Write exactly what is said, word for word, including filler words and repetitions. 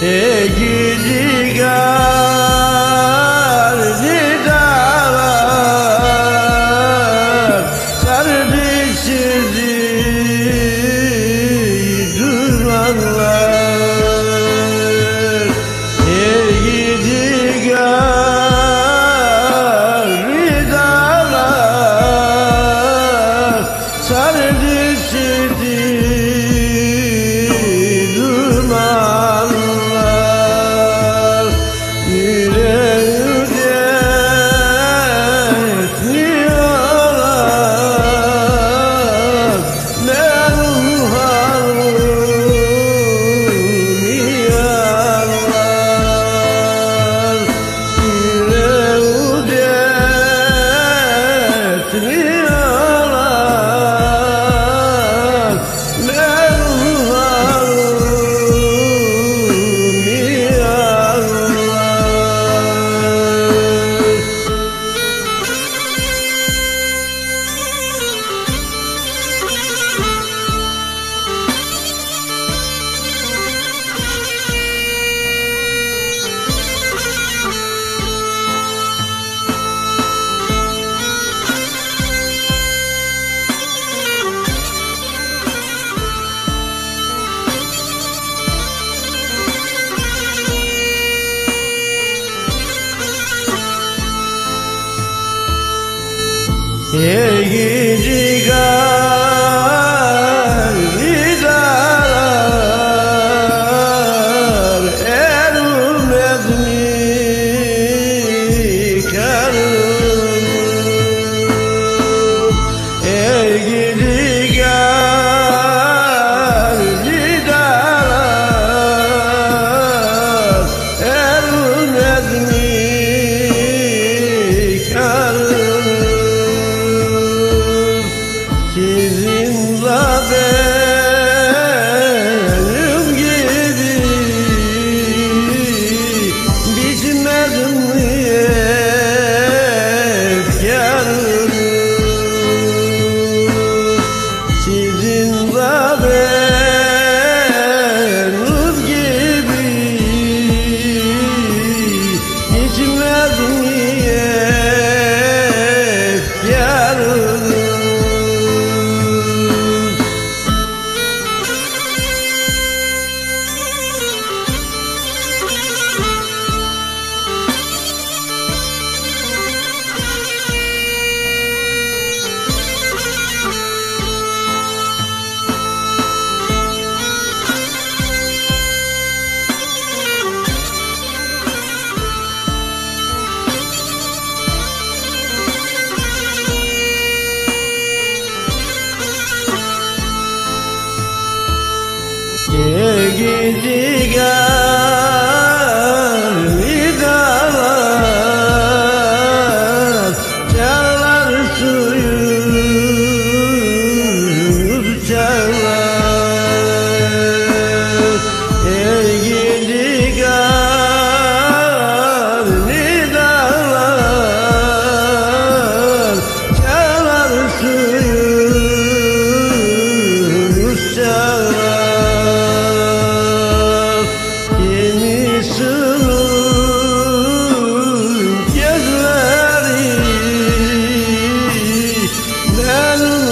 Ey gidi gardi dağlar sardı sizi dumanlar. Ey gidi gardi dağlar sardı sizi Ey gidi gardi dağlar ermez mi karım? Ey gidi gardi dağlar ermez mi karım? Sizinle benim gibi bitmez mi efkarım? Sizinle benim gibi bitmez mi efkarım? Ey gidi gardi dağlar çalar suyunu çalar. Ey gidi gardi dağlar çalar suyunu çalar. Gözleri benim